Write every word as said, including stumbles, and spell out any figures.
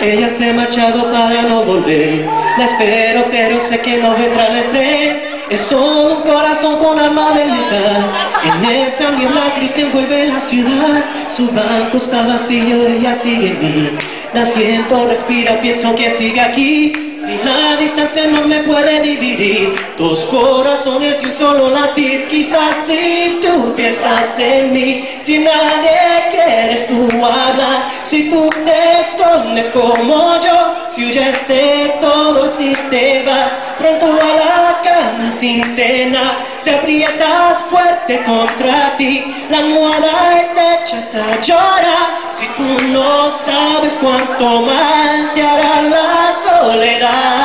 Ella se ha marchado para no volver. La espero pero sé que no vendrá el tren. Es solo un corazón con alma de letal. En esa niebla gris que envuelve la ciudad. Su banco está vacío, ella sigue en mí. La siento, respira, pienso que sigue aquí. Y la distancia no me puede dividir. Dos corazones y un solo latir. Quizás si tú piensas en mí, si nadie quieres tú hablar, si tú te escondes como yo, si huyes de todo, si te vas pronto a la cama sin cena, si aprietas fuerte contra ti la almohada y te echas a llorar. Si tú no sabes cuánto mal te hará la soledad.